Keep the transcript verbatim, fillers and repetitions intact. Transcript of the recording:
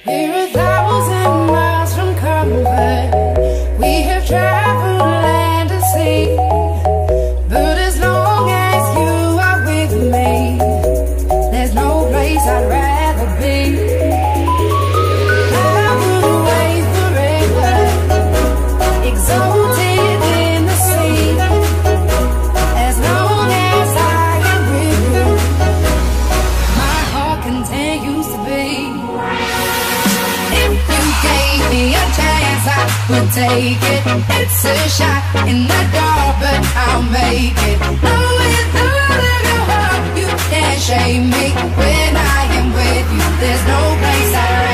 We're a thousand miles from comfort. We have traveled land and sea, but as long as you are with me, there's no place I'd rather be. I would away forever, exalted in the sea. As long as I am with you, my heart continues to beat. If you gave me a chance, I would take it. It's a shot in the dark, but I'll make it. Knowing the of your heart, you can't shame me. When I am with you, there's no place I'd